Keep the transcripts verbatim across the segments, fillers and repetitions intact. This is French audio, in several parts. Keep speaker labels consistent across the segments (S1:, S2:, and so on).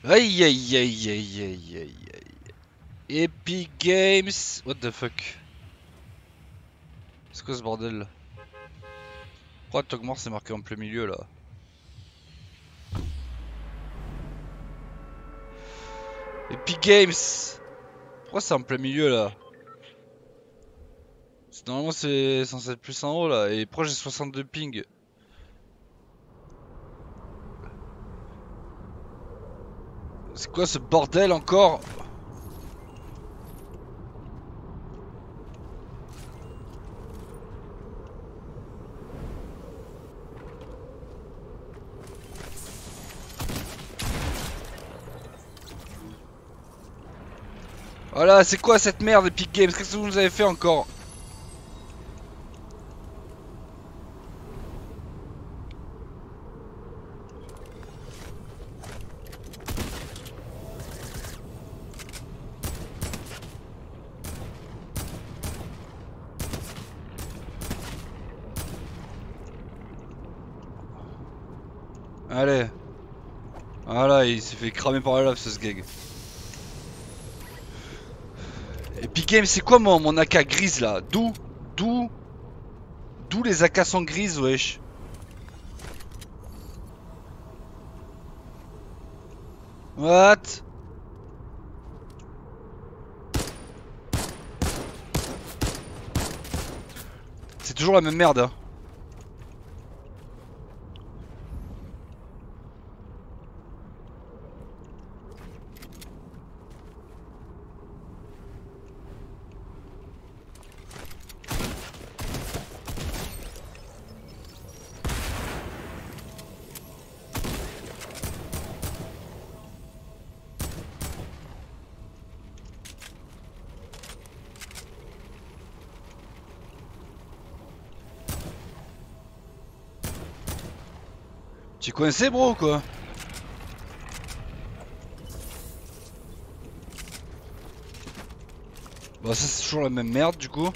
S1: Aïe aïe aïe aïe aïe aïe aïe. Epic Games. What the fuck? C'est quoi ce bordel là? Pourquoi Togmore c'est marqué en plein milieu là? Epic Games. Pourquoi c'est en plein milieu là? Normalement c'est censé être plus en haut là. Et pourquoi j'ai soixante-deux ping? C'est quoi ce bordel encore? Voilà, c'est quoi cette merde Epic Games? Qu'est-ce que vous nous avez fait encore? Allez. Voilà, il s'est fait cramer par la lave ce gag. Epic Games, c'est quoi mon, mon A K grise là? D'où D'où D'où les A K sont grises, wesh? What? C'est toujours la même merde, hein. Tu connaissais bro ou quoi? Bah ça c'est toujours la même merde du coup.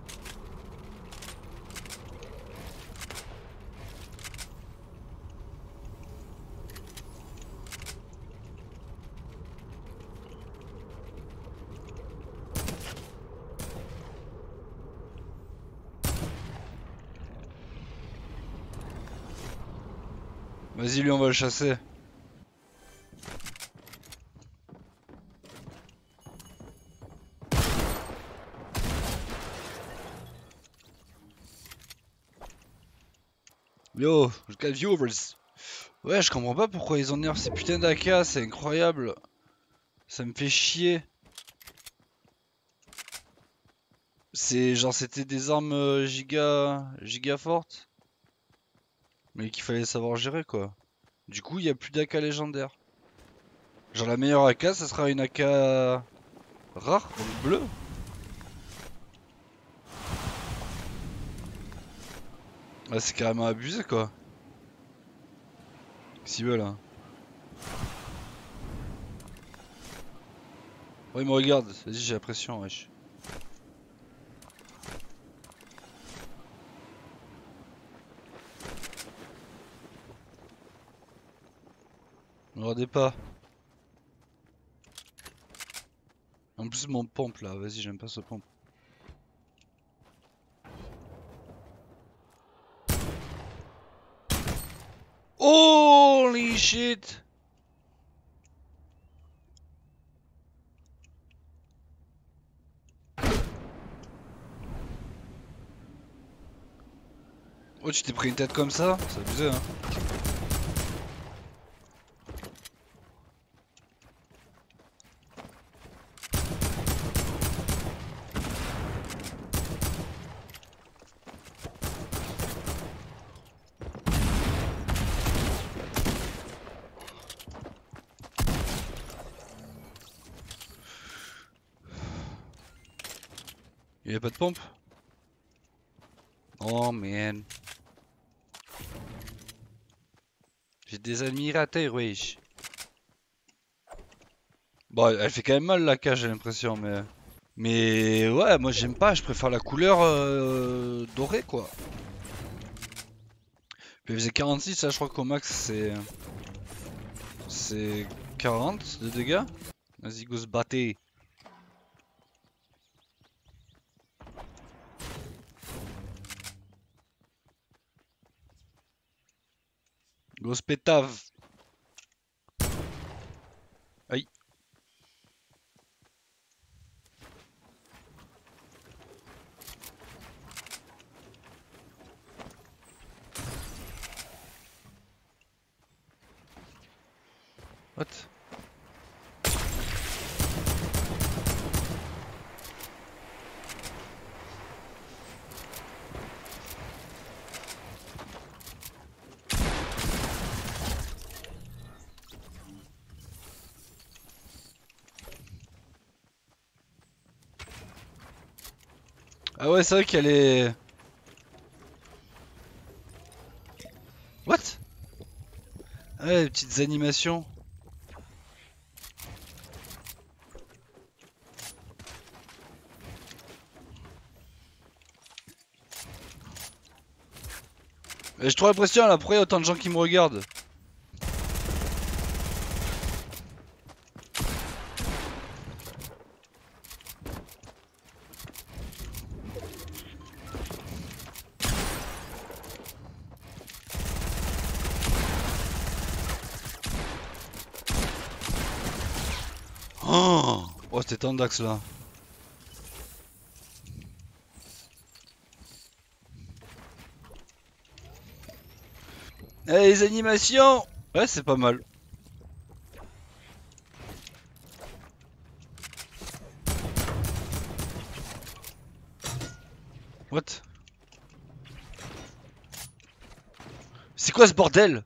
S1: Vas-y lui on va le chasser. Yo, je got viewers. Ouais, je comprends pas pourquoi ils ont nerf ces putains d'A K, c'est incroyable. Ça me fait chier. C'est genre c'était des armes euh, giga giga fortes. Mais qu'il fallait savoir gérer quoi. Du coup, il y a plus d'A K légendaire. Genre la meilleure A K, ça sera une A K rare, donc bleue. Ah, c'est carrément abusé quoi. S'ils veulent hein. Oh, il me regarde. Vas-y, j'ai la pression, wesh. Ne regardez pas. En plus, mon pompe là. Vas-y, j'aime pas ce pompe. Holy shit! Oh, tu t'es pris une tête comme ça? C'est abusé, hein. Il y a pas de pompe? Oh man. J'ai des admirateurs, wesh. Bon, elle fait quand même mal la cage, j'ai l'impression, mais. Mais ouais, moi j'aime pas, je préfère la couleur euh, dorée quoi. Puis elle faisait quarante-six, là je crois qu'au max c'est. C'est quarante de dégâts. Vas-y, go se battre. Go se pétave. Aïe. What? Ah ouais, c'est vrai qu'elle est... What? Ah ouais, les petites animations. Mais j'ai trop l'impression là, pourquoi il y a autant de gens qui me regardent? Oh, oh c'était Tandax là. Eh, les animations! Ouais, c'est pas mal. What? C'est quoi ce bordel?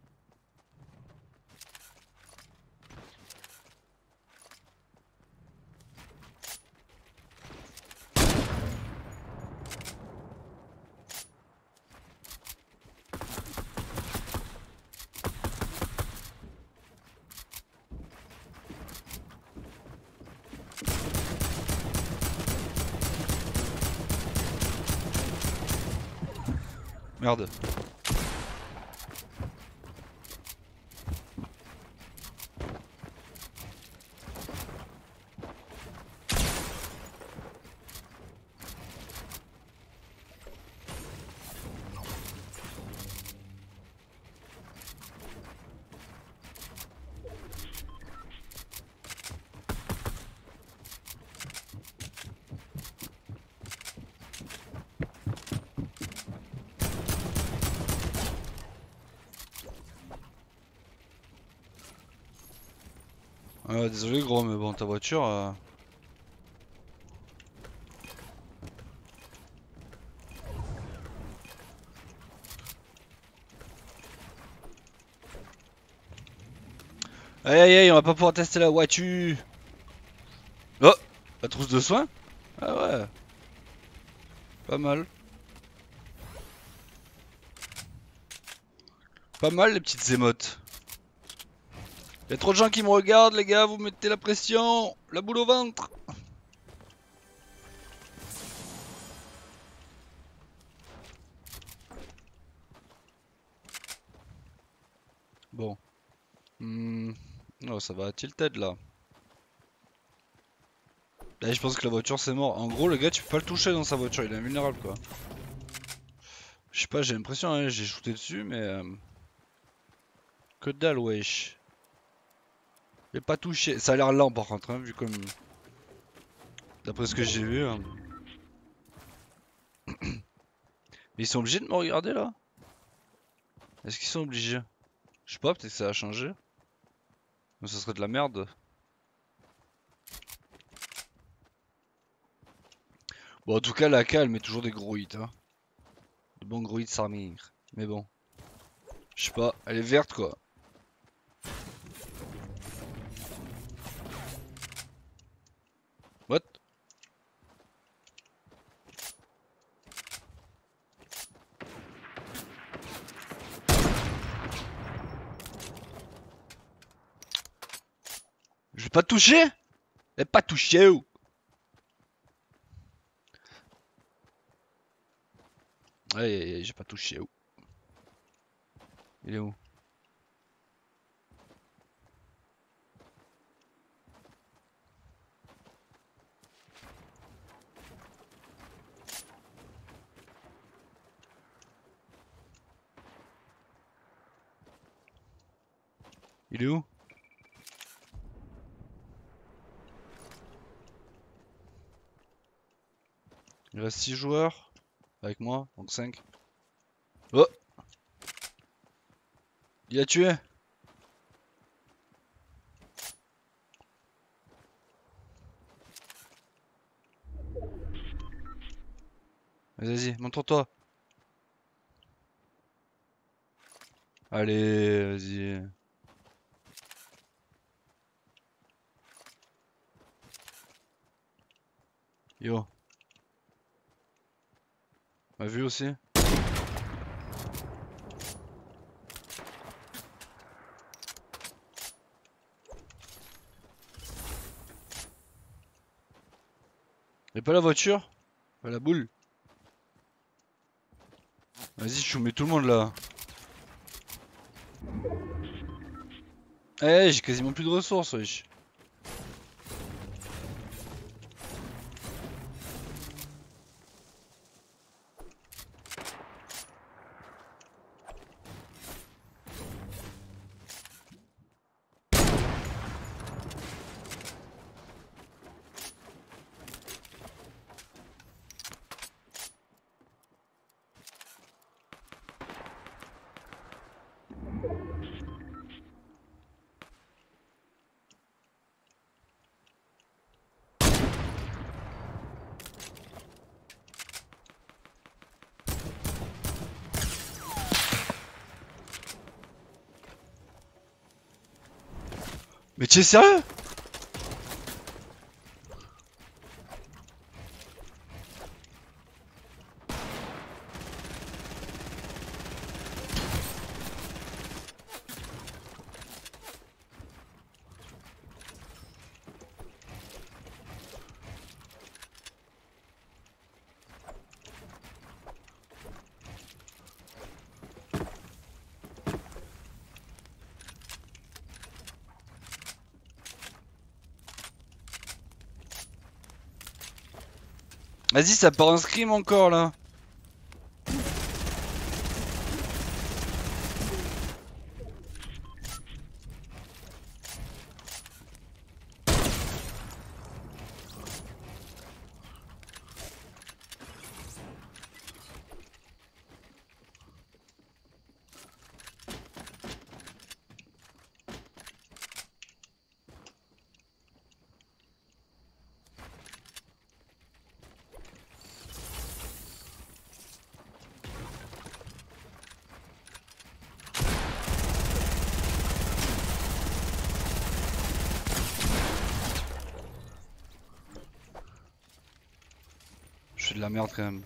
S1: Merde. Euh, désolé gros, mais bon, ta voiture... euh, Aïe aïe aïe, on va pas pouvoir tester la voiture. Oh, la trousse de soins? Ah ouais, pas mal. Pas mal les petites émotes. Y'a trop de gens qui me regardent les gars, vous mettez la pression, la boule au ventre. Bon. Hmm. Oh, ça va tilted là. Là, je pense que la voiture c'est mort. En gros, le gars, tu peux pas le toucher dans sa voiture, il est invulnérable quoi. Je sais pas, j'ai l'impression, hein, j'ai shooté dessus, mais. Euh... Que dalle, wesh. J'ai pas touché. Ça a l'air lent par contre, hein, vu comme. D'après ce que j'ai vu. Hein. Mais ils sont obligés de me regarder là? Est-ce qu'ils sont obligés? Je sais pas, peut-être que ça a changé. Mais ça serait de la merde. Bon, en tout cas, la K elle met toujours des gros hits. Hein. De bons gros hits, Sarmir. Mais bon. Je sais pas, elle est verte quoi. What? Je vais pas te toucher? Elle pas touché ou? Aïe aïe aïe, j'ai pas touché où? Il est où? Il est où? Il reste six joueurs avec moi, donc cinq. Oh! Il a tué! Vas-y, montre-toi. Allez, vas-y. Yo. M'a vu aussi? Y'a pas la voiture? Pas la boule? Vas-y, je mets tout le monde là. Eh, j'ai quasiment plus de ressources, wesh. Mais tu es sérieux? Vas-y, ça part en scrim encore là. Je fais de la merde quand même.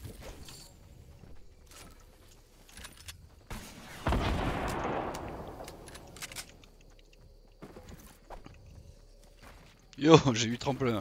S1: Yo, j'ai eu tremplin.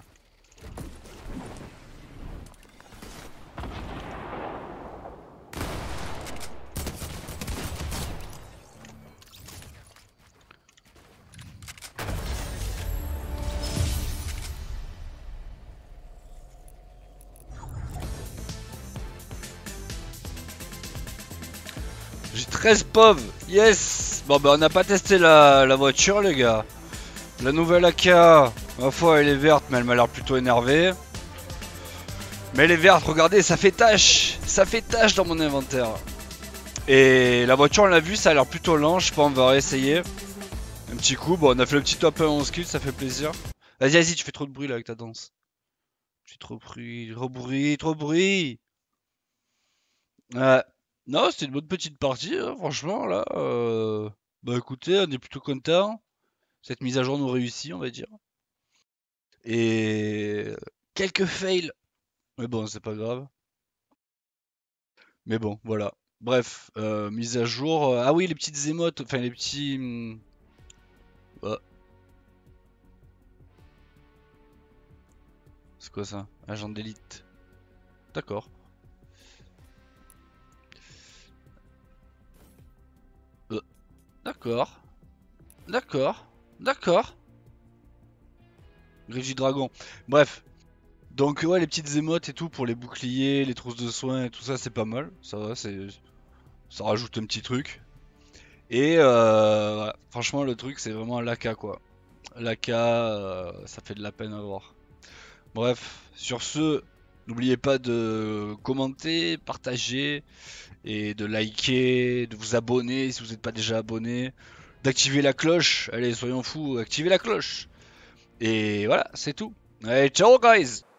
S1: J'ai treize pauvres. Yes. Bon bah on n'a pas testé la, la voiture les gars. La nouvelle A K, ma foi elle est verte mais elle m'a l'air plutôt énervée. Mais elle est verte, regardez, ça fait tache. Ça fait tache dans mon inventaire. Et la voiture on l'a vu, ça a l'air plutôt lent, je sais pas, on va réessayer. Un petit coup, bon on a fait le petit top un onze kills, ça fait plaisir. Vas-y vas-y, tu fais trop de bruit là avec ta danse. Tu fais trop de bruit, trop de bruit, trop de bruit. Ouais. Non, c'était une bonne petite partie, hein, franchement, là. euh, Bah écoutez, on est plutôt content. Cette mise à jour nous réussit, on va dire. Et quelques fails. Mais bon, c'est pas grave. Mais bon, voilà. Bref, euh, mise à jour. euh, Ah oui, les petites émotes, enfin les petits... hmm, ah, c'est quoi ça? Agent d'élite. D'accord. Euh, D'accord. D'accord. D'accord. Régie Dragon. Bref. Donc ouais, les petites émotes et tout pour les boucliers, les trousses de soins et tout ça, c'est pas mal. Ça va, c'est... Ça rajoute un petit truc. Et euh, voilà. Franchement, le truc, c'est vraiment l'A K, quoi. L'A K, euh, ça fait de la peine à voir. Bref, sur ce, n'oubliez pas de commenter, partager et de liker, de vous abonner si vous n'êtes pas déjà abonné, d'activer la cloche. Allez, soyons fous, activez la cloche. Et voilà, c'est tout. Allez, ciao guys!